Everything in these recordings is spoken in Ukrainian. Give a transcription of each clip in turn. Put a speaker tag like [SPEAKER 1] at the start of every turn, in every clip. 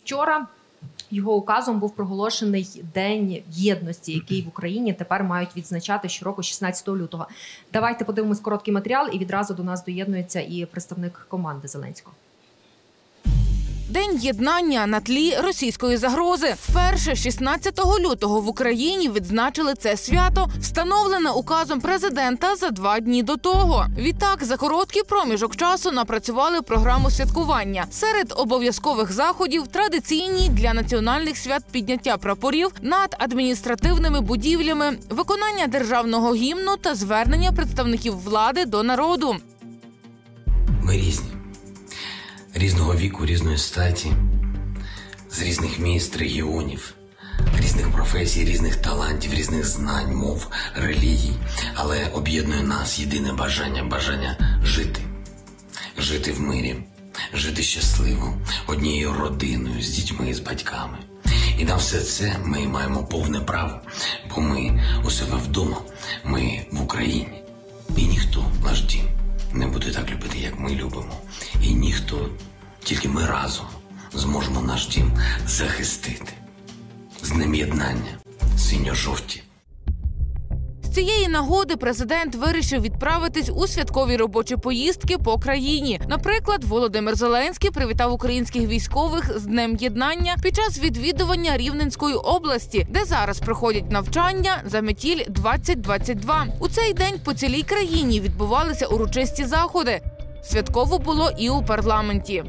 [SPEAKER 1] Вчора його указом був проголошений День єдності, який в Україні тепер мають відзначати щороку 16 лютого. Давайте подивимось короткий матеріал, і відразу до нас доєднується і представник команди Зеленського.
[SPEAKER 2] День єднання на тлі російської загрози. Вперше 16 лютого в Україні відзначили це свято, встановлене указом президента за 2 дні до того. Відтак, за короткий проміжок часу напрацювали програму святкування. Серед обов'язкових заходів традиційні для національних свят підняття прапорів над адміністративними будівлями, виконання державного гімну та звернення представників влади до народу.
[SPEAKER 3] Ми різні. Різного віку, різної статі, з різних міст, регіонів, різних професій, різних талантів, різних знань, мов, релігій. Але об'єднує нас єдине бажання жити. Жити в мирі, жити щасливо, однією родиною, з дітьми, з батьками. І на все це ми маємо повне право, бо ми у себе вдома, ми в Україні. І ніхто наш дім не буде так любити, як ми любимо. І ніхто, тільки ми разом зможемо наш дім захистити. З Днем єднання, синьо-жовті.
[SPEAKER 2] З цієї нагоди президент вирішив відправитись у святкові робочі поїздки по країні. Наприклад, Володимир Зеленський привітав українських військових з Днем єднання під час відвідування Рівненської області, де зараз проходять навчання «Заметіль-2022». У цей день по цілій країні відбувалися урочисті заходи. Святково було і у парламенті.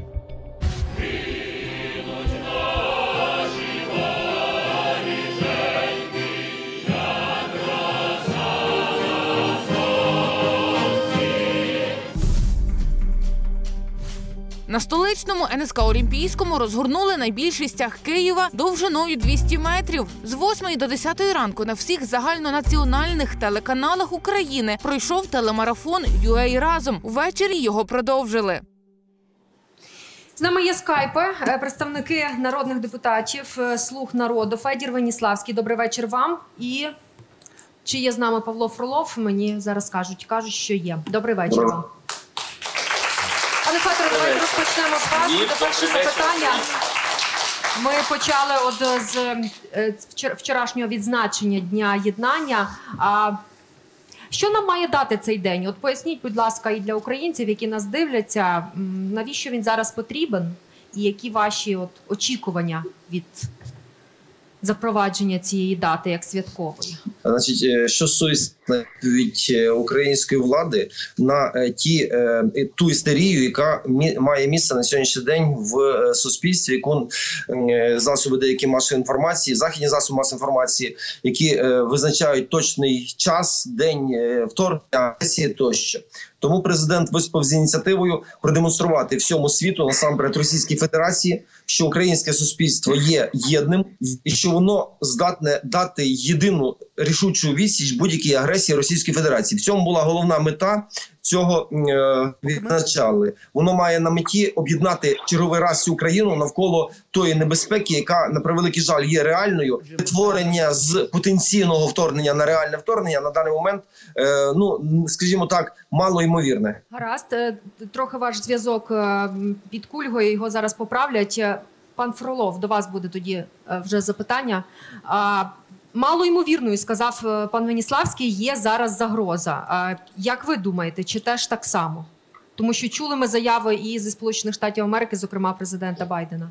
[SPEAKER 2] На столичному НСК Олімпійському розгорнули найбільший стяг Києва довжиною 200 метрів. З 8 до 10 ранку на всіх загальнонаціональних телеканалах України пройшов телемарафон «UA Разом». Увечері його продовжили.
[SPEAKER 1] З нами є скайпи, представники народних депутатів «Слуг народу». Федір Веніславський, добрий вечір вам. І чи є з нами Павло Фролов? Мені зараз кажуть, що є. Добрий вечір вам. Пане Федоре, давайте розпочнемо з вас. Перше запитання. Ми почали з вчорашнього відзначення Дня єднання. Що нам має дати цей день? От поясніть, будь ласка, і для українців, які нас дивляться, навіщо він зараз потрібен? І які ваші очікування від запровадження цієї дати як святкової?
[SPEAKER 4] Значить, що стосується від української влади на ту істерію, яка має місце на сьогоднішній день в суспільстві, яку засоби деякі масової інформації, західні засоби масової інформації, які визначають точний час, день вторгнення, агресії тощо. Тому президент виступив з ініціативою продемонструвати всьому світу, насамперед Російській Федерації, що українське суспільство є єдним і що воно здатне дати єдину рішучу відсіч будь-якій агресії Російської Федерації. В цьому була головна мета цього відзначали. Воно має на меті об'єднати черговий раз всю Україну навколо тої небезпеки, яка, на превеликий жаль, є реальною. Перетворення з потенційного вторгнення на реальне вторгнення на даний момент, скажімо так, мало ймовірне.
[SPEAKER 1] Гаразд. Трохи ваш зв'язок під кульгою, його зараз поправлять. Пан Фролов, до вас буде тоді вже запитання. Малоймовірною, сказав пан Веніславський, є зараз загроза. Як ви думаєте, чи теж так само? Тому що чули ми заяви і зі Сполучених Штатів Америки, зокрема президента Байдена.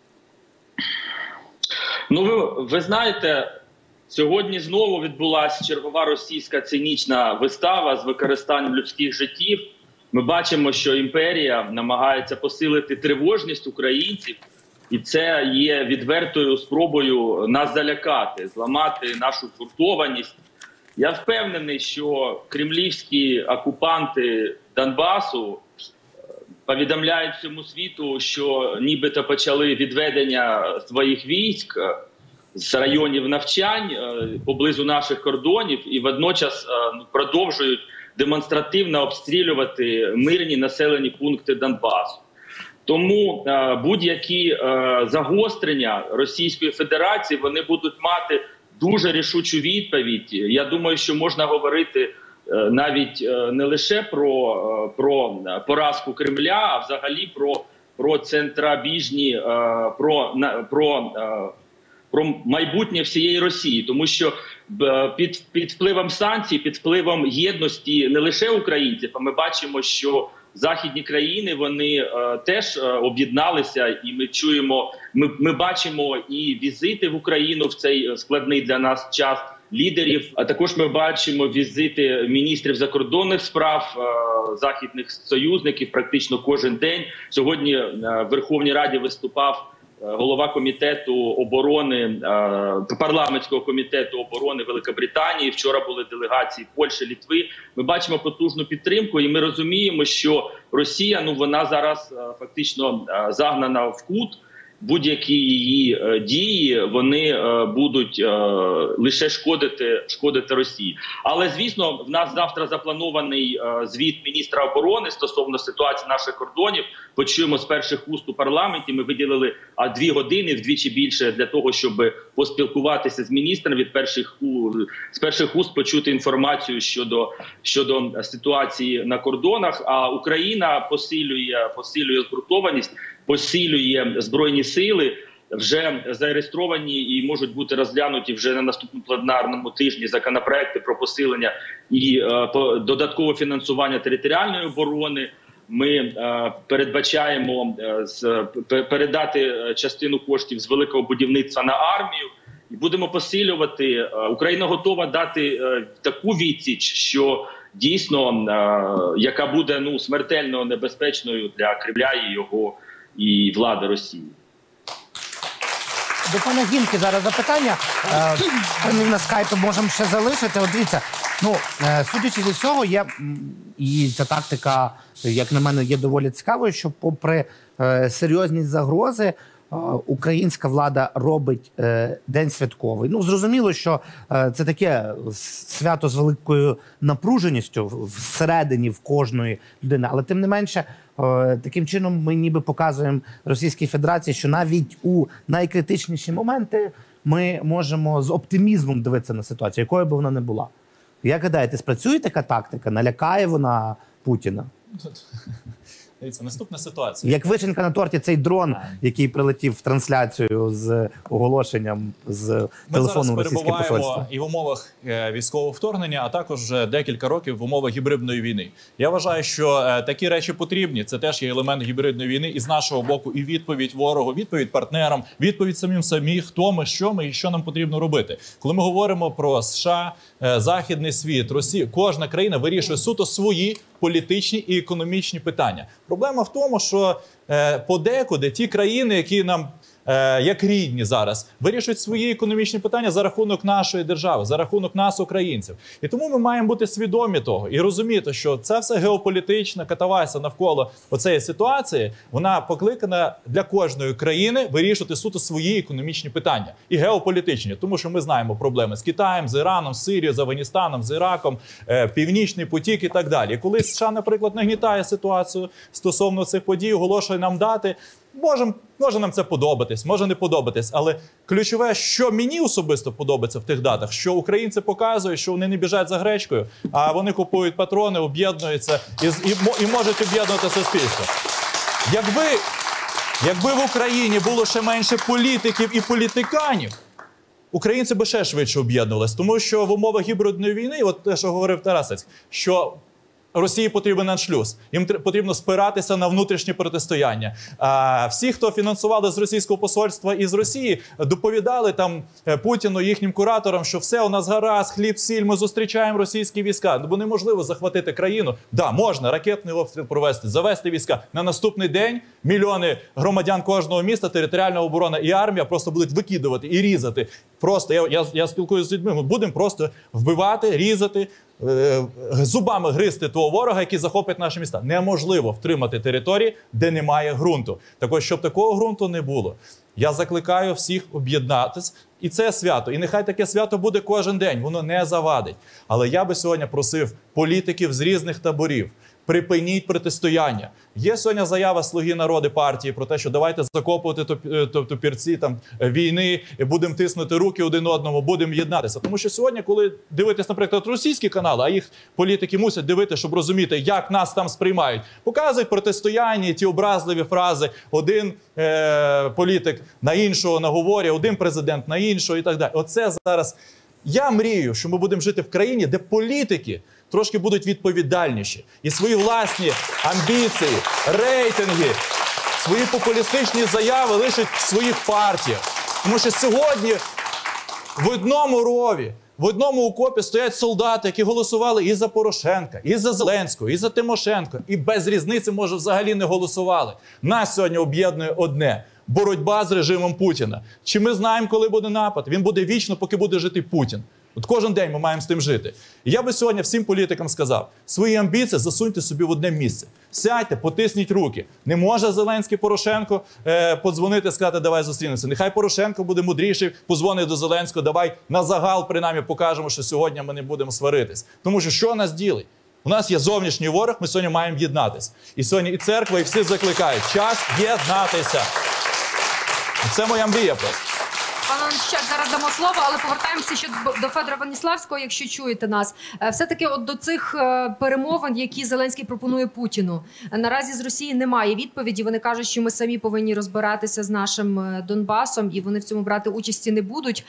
[SPEAKER 5] Ви знаєте, сьогодні знову відбулася чергова російська цинічна вистава з використанням людських життів. Ми бачимо, що імперія намагається посилити тривожність українців. І це є відвертою спробою нас залякати, зламати нашу згуртованість. Я впевнений, що кремлівські окупанти Донбасу повідомляють всьому світу, що нібито почали відведення своїх військ з районів навчань поблизу наших кордонів і водночас продовжують демонстративно обстрілювати мирні населені пункти Донбасу. Тому будь-які загострення Російської Федерації, вони будуть мати дуже рішучу відповідь. Я думаю, що можна говорити навіть не лише про поразку Кремля, а взагалі про про центробіжні, про майбутнє всієї Росії, тому що під впливом санкцій, під впливом єдності не лише українців, а ми бачимо, що західні країни, вони теж об'єдналися, і ми чуємо, ми бачимо і візити в Україну в цей складний для нас час лідерів, а також ми бачимо візити міністрів закордонних справ, західних союзників практично кожен день. Сьогодні в Верховній Раді виступав голова комітету оборони, парламентського комітету оборони Великобританії. Вчора були делегації Польщі, Литви. Ми бачимо потужну підтримку, і ми розуміємо, що Росія, вона зараз фактично загнана в кут. Будь-які її дії, вони будуть лише шкодити Росії. Але, звісно, в нас завтра запланований звіт міністра оборони стосовно ситуації наших кордонів. Почуємо з перших уст у парламенті. Ми виділили 2 години, вдвічі більше, для того, щоб поспілкуватися з міністром, з перших уст почути інформацію щодо ситуації на кордонах. А Україна посилює згуртованість, посилює збройні сили, вже зареєстровані і можуть бути розглянуті вже на наступному пленарному тижні законопроекти про посилення і додаткове фінансування територіальної оборони. Ми передбачаємо передати частину коштів з великого будівництва на армію і будемо посилювати. Україна готова дати таку відсіч, що дійсно, яка буде смертельно небезпечною для Кремля і його і влади Росії.
[SPEAKER 6] До пана Гінки зараз запитання. Ми на скайпі можемо ще залишити. От дивіться, судячи з усього, є, і ця тактика, як на мене, є доволі цікавою, що попри серйозність загрози, українська влада робить день святковий. Зрозуміло, що це таке свято з великою напруженістю всередині в кожної людини, але тим не менше, таким чином ми ніби показуємо Російській Федерації, що навіть у найкритичніші моменти ми можемо з оптимізмом дивитися на ситуацію, якою би вона не була. Як гадаєте, спрацює така тактика? Налякає вона Путіна?
[SPEAKER 7] Дивіться, наступна ситуація.
[SPEAKER 6] Як вишенька на торті цей дрон, який прилетів в трансляцію з оголошенням з телефону російського посольства.
[SPEAKER 7] Ми зараз перебуваємо і в умовах військового вторгнення, а також вже декілька років в умовах гібридної війни. Я вважаю, що такі речі потрібні. Це теж є елемент гібридної війни. І з нашого боку і відповідь ворогу, відповідь партнерам, відповідь самі, хто ми, що ми і що нам потрібно робити. Коли ми говоримо про США, Західний світ, Росію, кожна країна вирішує суто свої політичні і економічні питання. Проблема в тому, що подекуди ті країни, які нам як рідні зараз, вирішують свої економічні питання за рахунок нашої держави, за рахунок нас, українців. І тому ми маємо бути свідомі того і розуміти, що це все геополітична катавасія навколо оцеї ситуації, вона покликана для кожної країни вирішувати суто свої економічні питання і геополітичні. Тому що ми знаємо проблеми з Китаєм, з Іраном, з Сирією, з Афганістаном, з Іраком, Північний потік і так далі. І коли США, наприклад, нагнітає ситуацію стосовно цих подій, оголошує нам дати, може нам це подобатись, може не подобатись, але ключове, що мені особисто подобається в тих датах, що українці показують, що вони не біжать за гречкою, а вони купують патрони, об'єднуються і можуть об'єднувати суспільство. Якби в Україні було ще менше політиків і політиканів, українці би ще швидше об'єднувалися. Тому що в умовах гібридної війни, от те, що говорив Тарасець, що Росії потрібен аншлюз. Їм потрібно спиратися на внутрішнє протистояння. Всі, хто фінансували з російського посольства і з Росії, доповідали там Путіну, їхнім кураторам, що все у нас гаразд, хліб, сіль, ми зустрічаємо російські війська. Бо неможливо захватити країну. Да, можна ракетний обстріл провести, завести війська. На наступний день мільйони громадян кожного міста, територіальна оборона і армія просто будуть викидувати і різати. Просто я спілкуюся з людьми, ми будемо просто вбивати, різати, зубами гризти того ворога, який захопить наші міста. Неможливо втримати території, де немає ґрунту. Так ось, щоб такого ґрунту не було, я закликаю всіх об'єднатись. І це свято. І нехай таке свято буде кожен день, воно не завадить. Але я би сьогодні просив політиків з різних таборів Припиніть протистояння. Є сьогодні заява «Слуги народу» партії про те, що давайте закопувати топірці війни, будемо тиснути руки один одному, будемо єднатися. Тому що сьогодні, коли дивитесь, наприклад, російські канали, а їх політики мусять дивитися, щоб розуміти, як нас там сприймають, показують протистояння, ті образливі фрази, один політик на іншого наговорює, один президент на іншого і так далі. Оце зараз... Я мрію, що ми будемо жити в країні, де політики трошки будуть відповідальніші. І свої власні амбіції, рейтинги, свої популістичні заяви лишать в своїх партіях. Тому що сьогодні в одному рові, в одному окопі стоять солдати, які голосували і за Порошенка, і за Зеленського, і за Тимошенко. І без різниці, може, взагалі не голосували. Нас сьогодні об'єднує одне – боротьба з режимом Путіна. Чи ми знаємо, коли буде напад? Він буде вічно, поки буде жити Путін. От кожен день ми маємо з тим жити. І я би сьогодні всім політикам сказав, свої амбіції засуньте собі в одне місце. Сядьте, потисніть руки. Не може Зеленський Порошенко подзвонити і сказати, давай зустрінемося. Нехай Порошенко буде мудріший, позвонить до Зеленського, давай на загал принаймні покажемо, що сьогодні ми не будемо сваритись. Тому що нас ділить? У нас є зовнішній ворог, ми сьогодні маємо єднатися. І сьогодні і церква, і всі закликають. Час єднатися. Це моя мрія просто.
[SPEAKER 1] Пане Онищак, зараз дамо слово, але повертаємося ще до Федора Веніславського, якщо чуєте нас. Все-таки от до цих перемовин, які Зеленський пропонує Путіну. Наразі з Росії немає відповіді. Вони кажуть, що ми самі повинні розбиратися з нашим Донбасом, і вони в цьому брати участі не будуть.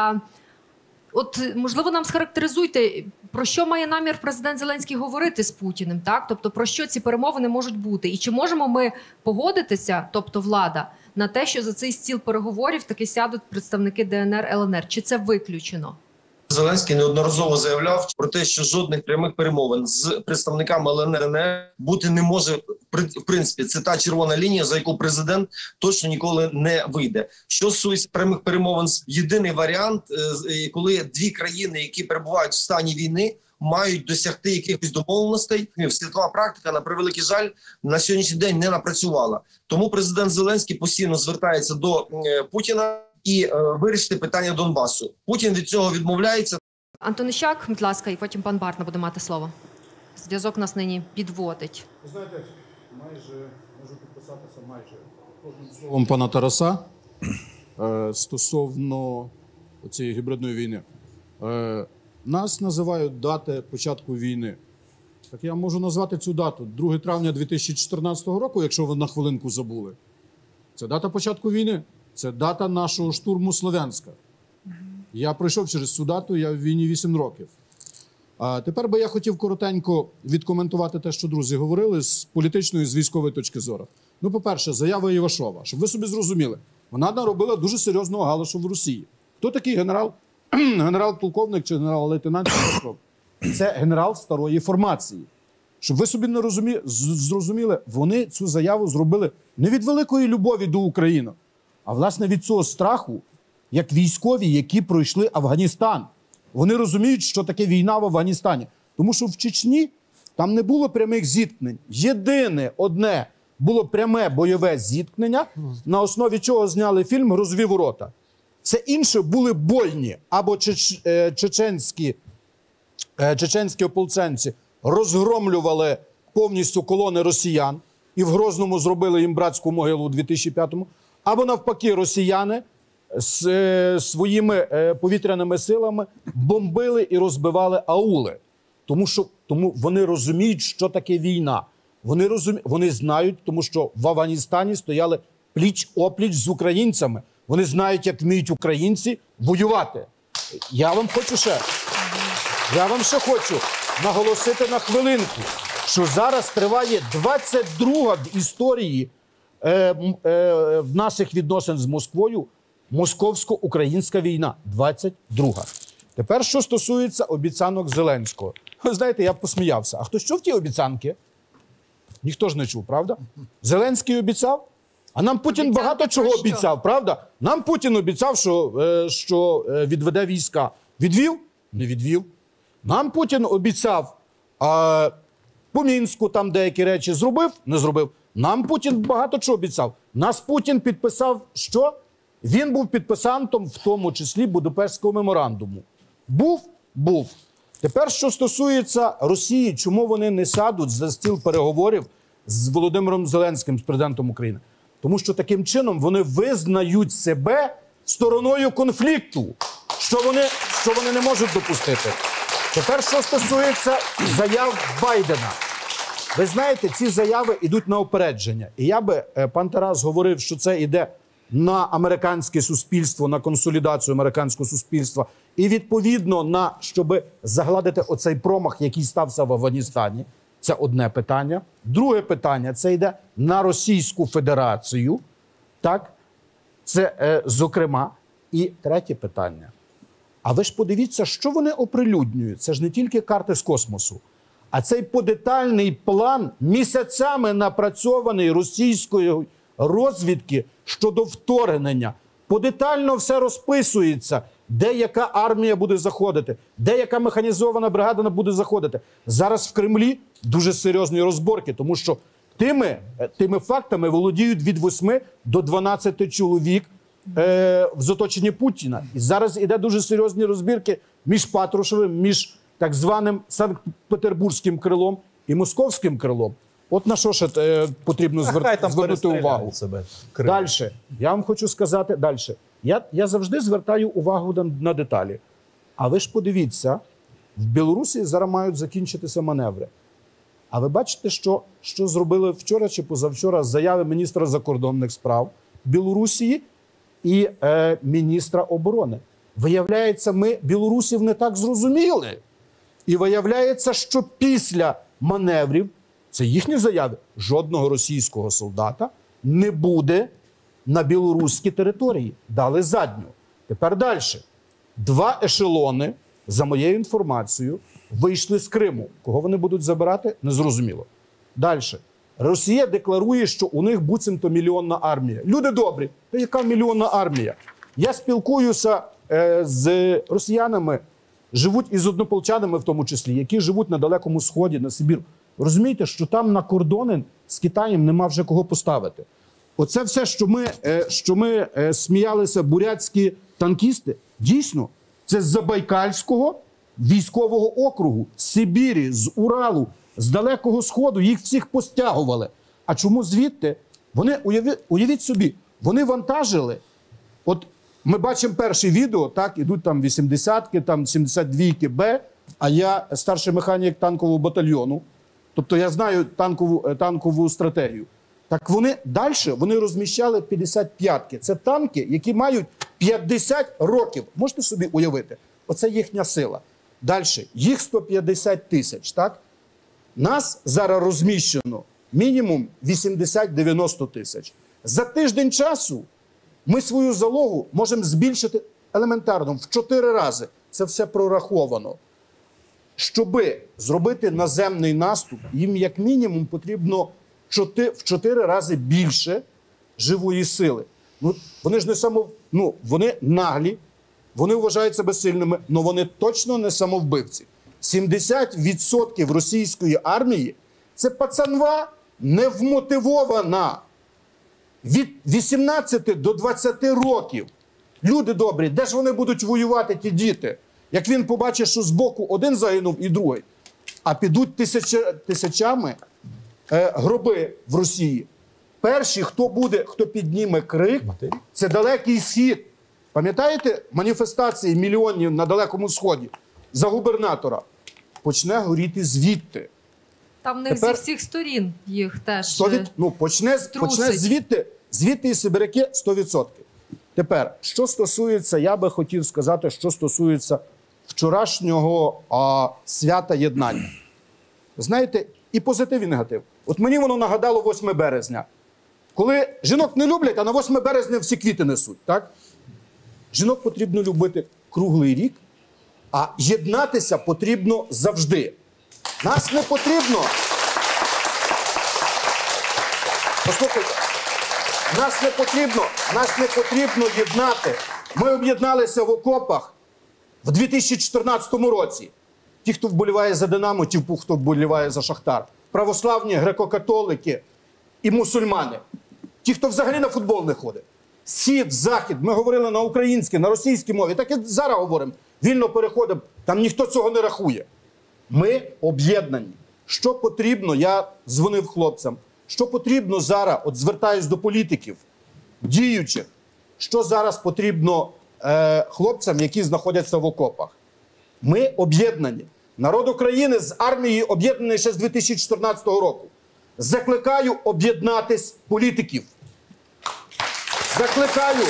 [SPEAKER 1] От, можливо, нам схарактеризуйте, про що має намір президент Зеленський говорити з Путіним, так? Тобто, про що ці перемовини можуть бути? І чи можемо ми погодитися, тобто влада, на те, що за цей стіл переговорів таки сядуть представники ДНР, ЛНР? Чи це виключено?
[SPEAKER 4] Зеленський неодноразово заявляв про те, що жодних прямих перемовин з представниками ЛНР, ЛНР бути не може. В принципі, це та червона лінія, за яку президент точно ніколи не вийде. Що стосується прямих перемовин, єдиний варіант, коли дві країни, які перебувають в стані війни, мають досягти якихось домовленостей. Світова практика, на превеликий жаль, на сьогоднішній день не напрацювала. Тому президент Зеленський постійно звертається до Путіна і вирішити питання Донбасу. Путін від цього відмовляється.
[SPEAKER 1] Антон Іщак, будь ласка, і потім пан Барна буде мати слово. Зв'язок нас нині підводить.
[SPEAKER 8] Ви знаєте, майже можу підписатися кожним словом пана Тараса стосовно цієї гібридної війни. Нас називають дати початку війни. Так я можу назвати цю дату 2 травня 2014 року, якщо ви на хвилинку забули. Це дата початку війни. Це дата нашого штурму Слов'янська. Я пройшов через цю дату, я в війні 8 років. А тепер би я хотів коротенько відкоментувати те, що друзі говорили, з політичної, з військової точки зору. Ну, по-перше, заява Івашова, щоб ви собі зрозуміли, вона наробила дуже серйозного галашу в Росії. Хто такий генерал-полковник чи генерал-лейтенант Івашов? Це генерал старої формації. Щоб ви собі не зрозуміли, вони цю заяву зробили не від великої любові до України, а, власне, від цього страху, як військові, які пройшли Афганістан. Вони розуміють, що таке війна в Афганістані. Тому що в Чечні там не було прямих зіткнень. Єдине одне було пряме бойове зіткнення, на основі чого зняли фільм «Грозові ворота». Все інше були больні. Або чеченські ополченці розгромлювали повністю колони росіян і в Грозному зробили їм братську могилу у 2005-му, або навпаки росіяни з своїми повітряними силами бомбили і розбивали аули. Тому вони розуміють, що таке війна. Вони знають, тому що в Афганістані стояли пліч-опліч з українцями. Вони знають, як вміють українці воювати. Я вам ще хочу наголосити на хвилинку, що зараз триває 22-га в історії в наших відносин з Москвою московсько-українська війна. 22-га. Тепер, що стосується обіцянок Зеленського. Ви знаєте, я б посміявся. А хто що в ті обіцянки? Ніхто ж не чув, правда? Зеленський обіцяв. А нам Путін багато чого обіцяв, правда? Нам Путін обіцяв, що відведе війська. Відвів? Не відвів. Нам Путін обіцяв, по Мінську там деякі речі зробив? Не зробив. Нам Путін багато чого обіцяв. Нас Путін підписав що? Він був підписантом, в тому числі, Будапештського меморандуму. Був? Тепер, що стосується Росії, чому вони не сядуть за стіл переговорів з Володимиром Зеленським, з президентом України? Тому що таким чином вони визнають себе стороною конфлікту, що вони не можуть допустити. Тепер, що стосується заяв Байдена. Ви знаєте, ці заяви йдуть на опередження. І я би, пан Тарас говорив, що це йде на американське суспільство, на консолідацію американського суспільства. І відповідно щоб загладити оцей промах, який стався в Афганістані. Це одне питання. Друге питання, це йде на Російську Федерацію. Так? Це зокрема. І третє питання. А ви ж подивіться, що вони оприлюднюють. Це ж не тільки карти з космосу. А цей подетальний план, місяцями напрацьований російською розвідки щодо вторгнення. Подетально все розписується, де яка армія буде заходити, де яка механізована бригада буде заходити. Зараз в Кремлі дуже серйозні розборки, тому що тими фактами володіють від 8 до 12 чоловік в оточенні Путіна. І зараз іде дуже серйозні розбірки між Патрушевим, між так званим Санкт-Петербурзьким крилом і Московським крилом. От на що ще потрібно звернути увагу. Далі. Я вам хочу сказати далі. Я завжди звертаю увагу на деталі. А ви ж подивіться, в Білорусі зараз мають закінчитися маневри. А ви бачите, що зробили вчора чи позавчора заяви міністра закордонних справ Білорусі і міністра оборони. Виявляється, ми білорусів не так зрозуміли. І виявляється, що після маневрів, це їхні заяви, жодного російського солдата не буде на білоруській території. Дали задню. Тепер далі. 2 ешелони, за моєю інформацією, вийшли з Криму. Кого вони будуть забирати, незрозуміло. Далі. Росія декларує, що у них буцімто мільйонна армія. Люди добрі, та яка мільйонна армія? Я спілкуюся з росіянами, живуть із однополчанами в тому числі, які живуть на Далекому Сході, на Сибіру. Розумієте, що там на кордони з Китаєм нема вже кого поставити. Оце все, що ми сміялися, бурятські танкісти, дійсно, це з Забайкальського військового округу, з Сибірі, з Уралу, з Далекого Сходу, їх всіх постягували. А чому звідти? Вони, уявіть собі, вони вантажили, от ми бачимо перше відео, так, ідуть там 80-ки, там 72-ки Б, а я старший механік танкового батальйону, тобто я знаю танкову стратегію. Так вони розміщали 55-ки. Це танки, які мають 50 років. Можете собі уявити? Оце їхня сила. Далі. Їх 150 тисяч, так? Нас зараз розміщено мінімум 80-90 тисяч. За тиждень часу ми свою залогу можемо збільшити елементарно в 4 рази. Це все прораховано. Щоби зробити наземний наступ, їм як мінімум потрібно в 4 рази більше живої сили. Вони ж вони наглі, вони вважають себе сильними, але вони точно не самовбивці. 70% російської армії – це пацанва невмотивована. Від 18 до 20 років. Люди добрі, де ж вони будуть воювати, ті діти? Як він побачить, що збоку один загинув і другий, а підуть тисячами гроби в Росії. Перші, хто підніме крик, це Далекий Схід. Пам'ятаєте маніфестації мільйонів на Далекому Сході за губернатора? Почне горіти звідти.
[SPEAKER 1] Там в них зі всіх сторін їх теж
[SPEAKER 8] почне звідти і сибиряки 100%. Тепер, що стосується, я би хотів сказати, що стосується вчорашнього свята єднання. Знаєте, і позитив, і негатив. От мені воно нагадало 8 березня. Коли жінок не люблять, а на 8 березня всі квіти несуть, так? Жінок потрібно любити круглий рік, а єднатися потрібно завжди. Нас не потрібно... Послухайте, нас не потрібно єднати. Ми об'єдналися в окопах в 2014 році. Ті, хто вболіває за Динамо, ті, хто вболіває за Шахтар. Православні, греко-католики і мусульмани. Ті, хто взагалі на футбол не ходить. Схід, захід. Ми говорили на українській, на російській мові. Так і зараз говоримо. Вільно переходимо. Там ніхто цього не рахує. Ми об'єднані. Що потрібно, я дзвонив хлопцям, що потрібно зараз, от звертаюсь до політиків, діючих, що зараз потрібно хлопцям, які знаходяться в окопах. Ми об'єднані. Народ України з армією об'єднаний ще з 2014 року. Закликаю об'єднатись політиків. Закликаю.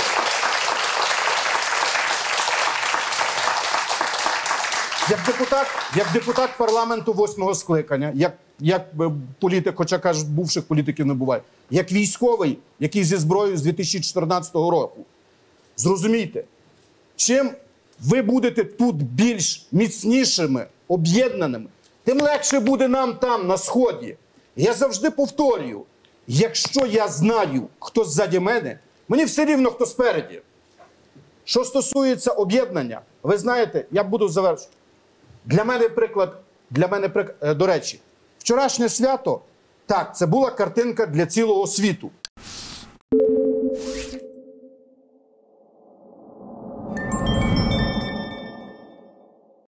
[SPEAKER 8] Як депутат парламенту 8-го скликання, як політик, хоча кажуть, бувших політиків не буває, як військовий, який зі зброєю з 2014 року. Зрозумійте, чим ви будете тут більш міцнішими, об'єднаними, тим легше буде нам там, на Сході. Я завжди повторюю, якщо я знаю, хто ззаді мене, мені все рівно, хто спереді. Що стосується об'єднання, ви знаєте, я буду завершувати. Для мене приклад, до речі, вчорашнє свято, так, це була картинка для цілого світу.